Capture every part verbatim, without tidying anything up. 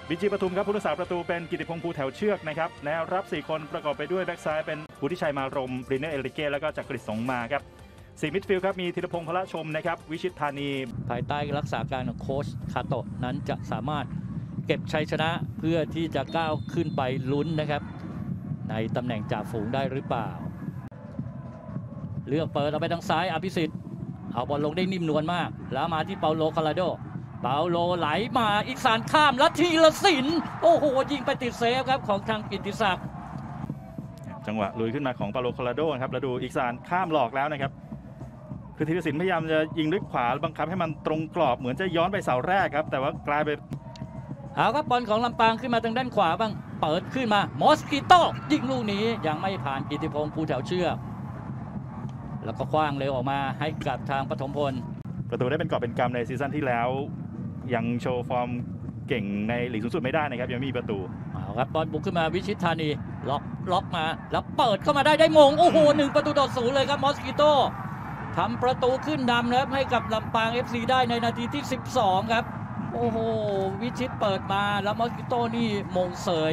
บีจีปทุมครับผู้รักษาประตูเป็นกิติพงษ์ภูแถวเชือกนะครับแนวรับสี่คนประกอบไปด้วยแบ็กซ้ายเป็นวุฒิชัยมารมปรินเนอร์เอลิเก้แล้วก็จักริดสงมาครับสี่มิดฟิลด์ครับมีธีรพงษ์พละชมนะครับวิชิตธานีภายใต้รักษาการของโค้ชคาโตะนั้นจะสามารถเก็บชัยชนะเพื่อที่จะก้าวขึ้นไปลุ้นนะครับในตำแหน่งจ่าฝูงได้หรือเปล่าเลือกเปิดเอาไปทางซ้ายอภิสิทธิ์เอาบอลลงได้นิ่มนวลมากแล้วมาที่เปาโลคาราโดเปาโลไหลมาอีกสานข้ามและทีละสินโอ้โหยิงไปติดเซฟครับของทางกิตติศักดิ์จังหวะลุยขึ้นมาของเปาโลคาราโดครับแล้วดูอีกสานข้ามหลอกแล้วนะครับคือธีรศิลป์พยายามจะยิงด้วยขวาบังคับให้มันตรงกรอบเหมือนจะย้อนไปเสาแรกครับแต่ว่ากลายไปเอาครับบอลของลำปางขึ้นมาทางด้านขวาบ้างเปิดขึ้นมามอสกิโต้ยิงลูกนี้ยังไม่ผ่านกิติพงษ์ภูแถวเชือกแล้วก็คว้างเร็วออกมาให้กับทางปฐมพลประตูได้เป็นกอบเป็นกำในซีซั่นที่แล้วยังโชว์ฟอร์มเก่งในลีกสูงสุดไม่ได้นะครับยังมีประตูเอาครับบอลบุกขึ้นมาวิชิตธานีล็อกล็อกมาแล้วเปิดเข้ามาได้ได้มงโอ้โหหนึ่งประตูต่อศูนย์เลยครับมอสกิโต้ทำประตูขึ้นนำนะครับให้กับลำปาง เอฟ ซี ได้ในนาทีที่สิบสองครับโอ้โหวิชิตเปิดมาแล้วมอสกิโต้นี่มงเสย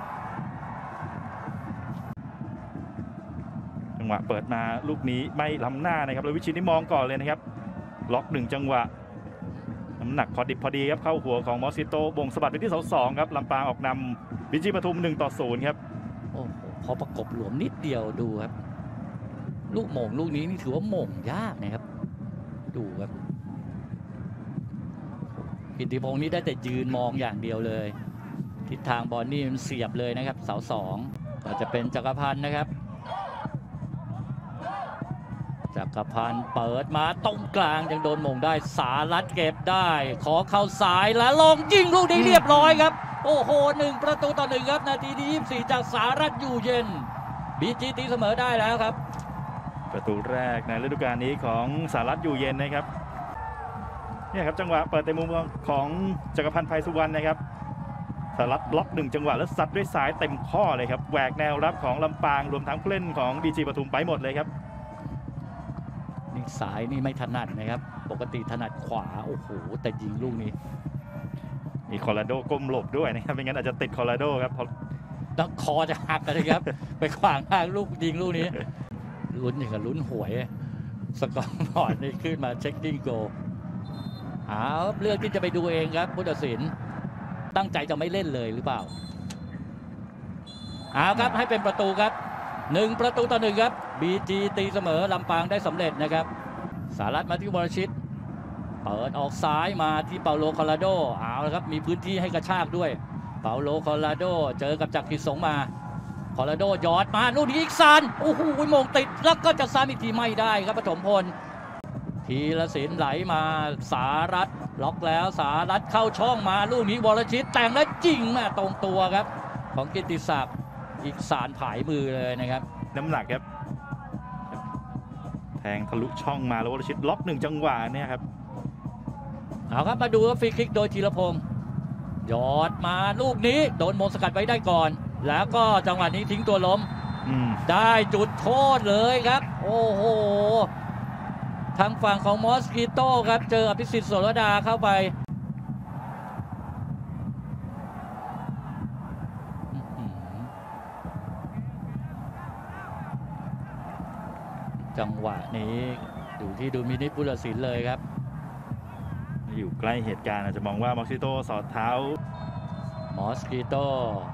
จังหวะเปิดมาลูกนี้ไม่ล้ำหน้านะครับแล้ววิชิตนี่มองก่อนเลยนะครับล็อกหนึ่งจังหวะน้ำหนักพอดิบพอดีครับเข้าหัวของมอสกิโต้บ่งสะบัดไปที่เสาสองครับลำปางออกนำบีจีปทุมหนึ่งต่อศูนย์ครับโอ้โหพอประกบหลวมนิดเดียวดูครับลูกโมงลูกนี้นี่ถือว่าโมงยากนะครับดูครับกิติพงษ์นี่ได้แต่ยืนมองอย่างเดียวเลยทิศทางบอลนี่มันเสียบเลยนะครับเสาสองก็จะเป็นจักรพันธ์นะครับจักรพันธ์เปิดมาตรงกลางยังโดนมงได้สารัตเก็บได้ขอเข้าสายแล้วลงยิงลูกนี้เรียบร้อยครับโอ้โหหนึ่งประตูต่อหนึ่งครับนาทีที่ยี่สิบสี่จากสารัตอยู่เย็นบีจีตีเสมอได้แล้วครับประตูแรกในฤดูกาลนี้ของสารัตอยู่เย็นนะครับเนี่ยครับจังหวะเปิดเต็มมุมของจักรพันธ์ไพสุวรรณนะครับสารัตบล็อกหนึ่งจังหวะแล้วซัดด้วยซ้ายเต็มข้อเลยครับแหวกแนวรับของลำปางรวมทั้งผู้เล่นของบีจีปทุมไปหมดเลยครับนี่สายนี่ไม่ถนัดนะครับปกติถนัดขวาโอ้โหแต่ยิงลูกนี้มีคอราโดก้มหลบด้วยนะครับไม่งั้นอาจจะติดคอราโดครับต้องคอจะหักเลยครับไปขวางทางลูกยิงลูกนี้ลุ้นอย่างกับลุ้นหวยสกอร์บอร์ดนี่ขึ้นมาเช็คดิ้งโกเอาเลือกที่จะไปดูเองครับผู้ตัดสินตั้งใจจะไม่เล่นเลยหรือเปล่าเอาครับให้เป็นประตูครับหนึ่งประตูต่อหนึ่งครับบีจีตีเสมอลำปางได้สำเร็จนะครับสารัตมาที่วรชิตเปิดออกซ้ายมาที่เปาโลคอราโดเอาละครับมีพื้นที่ให้กระชากด้วยเปาโลคอราโดเจอกับจักริดสงมาคอราโดยอดมาลูกนี้อีกซานโอ้โหมงติดแล้วก็จะซ้ำอีกทีไม่ได้ครับปฐมพลทีละศิลป์ไหลมาสารัตล็อกแล้วสารัตเข้าช่องมาลูกนี้วรชิตแต่งแล้วจิงมาตรงตัวครับของกิตติศักดิ์อีกสานผายมือเลยนะครับน้ำหนักครับแทงทะลุช่องมาแล้ววรชิตล็อกหนึ่งจังหวะเนี่ยครับเอาครับมาดูฟรีคิกโดยธีรพงษ์ยอดมาลูกนี้โดนมงสกัดไว้ได้ก่อนแล้วก็จังหวะนี้ทิ้งตัวล้มได้จุดโทษเลยครับโอ้โหทางฝั่งของมอสกิโต้ครับเจออภิสิทธิ์โสรดาเข้าไปจังหวะนี้ดูที่ดูมินิผู้ตัดสินเลยครับอยู่ใกล้เหตุการณ์อาจจะมองว่ามอสกิโต้สอดเท้ามอสกิโต้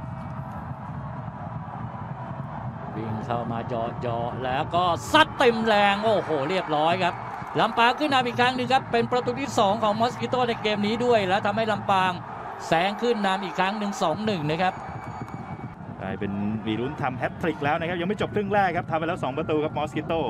วิ่งเข้ามาจ่อจ่อแล้วก็ซัดเต็มแรงโอ้โหเรียบร้อยครับลำปางขึ้นนำอีกครั้งหนึ่งครับเป็นประตูที่สองของมอสกิโต้ในเกมนี้ด้วยแล้วทำให้ลำปางแซงขึ้นนำอีกครั้งหนึ่ง สองหนึ่ง นะครับกลายเป็นมีลุ้นทำแฮตทริกแล้วนะครับยังไม่จบครึ่งแรกครับทำไปแล้วสองประตูครับมอสกิโต้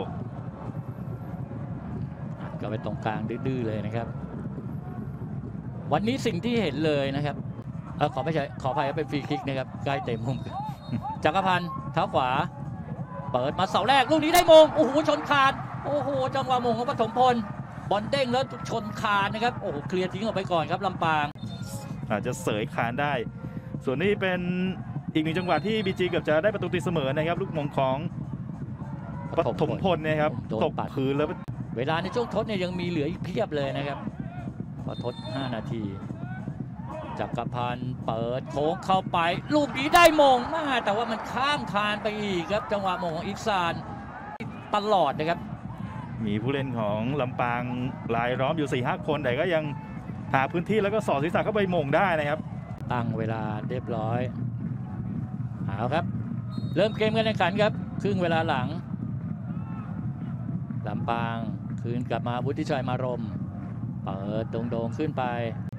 ก็ไปตรงกลางดื้อๆเลยนะครับวันนี้สิ่งที่เห็นเลยนะครับเออขอไม่ใช่ขออภัยเป็นฟรีคิกนะครับใกล้เต็มมุมจักรพันธ์เท้าขวาเปิดมาเสาแรกลูกนี้ได้มงโอ้โหชนคานโอ้โหจังหวะมงของปฐมพลบอลเด้งแล้วชนคานนะครับโอ้โหเคลียร์ทิ้งออกไปก่อนครับลำปางอาจจะเสยคานได้ส่วนนี้เป็นอีกหนึ่งจังหวะที่บีจีเกือบจะได้ประตูตีเสมอนะครับลูกมงของปฐมพลนะครับตกพื้นแล้วเวลาในช่วงทดเนี่ยยังมีเหลืออีกเพียบเลยนะครับพอทดห้านาทีจักรพันธ์เปิดโค้งเข้าไปลูกนี้ได้มงมาแต่ว่ามันข้ามคานไปอีกครับจังหวะมงของอิกซานตลอดนะครับมีผู้เล่นของลำปางรายล้อมอยู่ สี่ห้า คนแต่ก็ยังหาพื้นที่แล้วก็สอดศีรษะเข้าไปมงได้นะครับตั้งเวลาเรียบร้อยเอาครับเริ่มเกมกันในขันครับครึ่งเวลาหลังลำปางคืนกลับมาวุฒิชัยมารมเปิดโด่งๆขึ้นไป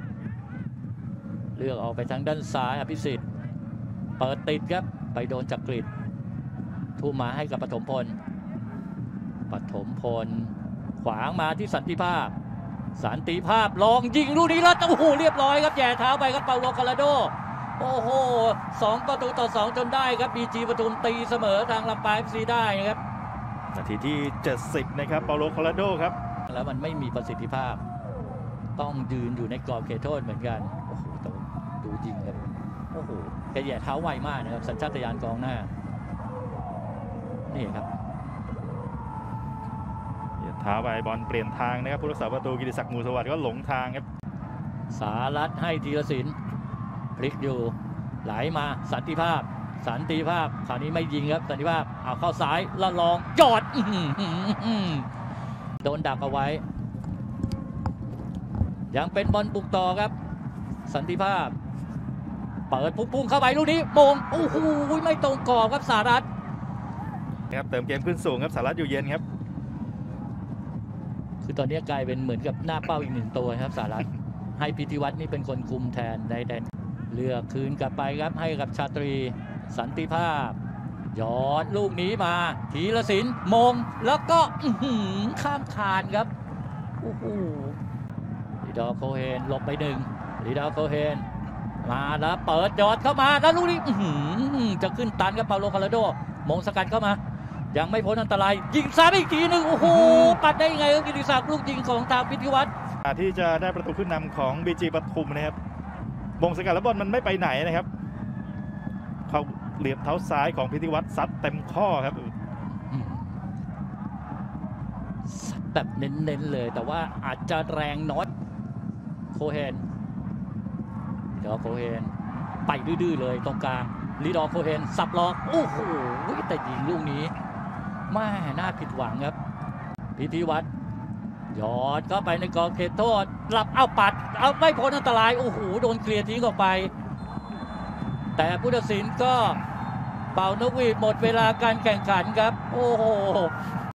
เลือกออกไปทางด้านซ้ายอภิสิทธิ์เปิดติดครับไปโดนจักริดทุ่มมาให้กับปฐมพลปฐมพลขวางมาที่สันติภาพสันติภาพลองยิงลูกนี้แล้วโอ้โหเรียบร้อยครับแย่เท้าไปครับเปาโลคาราโดโอ้โหสองประตูต่อสองจนได้ครับบีจีปทุมตีเสมอทางลำปางเอฟซีได้ครับนาทีที่เจ็ดสิบนะครับเปาโลคาราโดครับแล้วมันไม่มีประสิทธิภาพต้องยืนอยู่ในกรอบเขตโทษเหมือนกันโอ้โหดูยิงครับโอ้โหแกแย่เท้าไวมากนะครับสัญชาตญาณกองหน้านี่ครับเท้าไปบอลเปลี่ยนทางนะครับผู้รักษาประตูกิติศักดิ์มูลสวัสดิ์ก็หลงทางครับสารัตให้ธีรศิลป์พลิกอยู่ไหลมาสันติภาพสันติภาพคราวนี้ไม่ยิงครับสันติภาพเอาเข้าซ้ายละลองจอดโดนดักเอาไว้ยังเป็นบอลบุกต่อครับสันติภาพเปิดพุ่งเข้าไปลูกนี้มงโอ้โหไม่ตรงกรอบครับสารัตครับเติมเกมขึ้นสูงครับสารัตอยู่เย็นครับคือตอนนี้กลายเป็นเหมือนกับหน้าเป้าอีกหนึ่งตัวครับสารัตให้พิธีวัฒน์นี่เป็นคนคุมแทนในแดนเลือกคืนกลับไปครับให้กับชาตรีสันติภาพยอดลูกนี้มาธีรศิลป์มงแล้วก็ข้ามคานครับโอ้โหลีดอร์โคเฮนหลบไปหนึ่งลีดอร์โคเฮนมาแล้วเปิดยอดเข้ามาแล้วลูกนี้จะขึ้นตันครับเปาโลคาราโดมงสกัดเข้ามายังไม่พ้นอันตรายยิงซ้ำอีกทีหนึ่งโอ้โหปัดได้ยังไงครับกิติศักดิ์ลูกยิงของทางพิธีวัฒน์ที่จะได้ประตูขึ้นนำของบีจีปทุมนะครับมงสกัดแล้วบอลมันไม่ไปไหนนะครับเขาเหลี่ยมเท้าซ้ายของพิธีวัฒน์ซัดเต็มข้อครับซัดแบบเน้นๆเลยแต่ว่าอาจจะแรงน้อยโคเฮนลีดอร์โคเฮนไปดื้อๆเลยตรงกลางลีดอร์โคเฮนสับล็อกโอ้โหแต่ยิงลูกนี้แม่น่าผิดหวังครับพิธีวัฒน์ยอดก็ไปในกรอบเขตโทษรับเอาปัดเอาไม่พ้นอันตรายโอ้โหโดนเคลียร์ทิ้งออกไปแต่ผู้ตัดสินก็เป่านกหวีดหมดเวลาการแข่งขันครับโอ้โห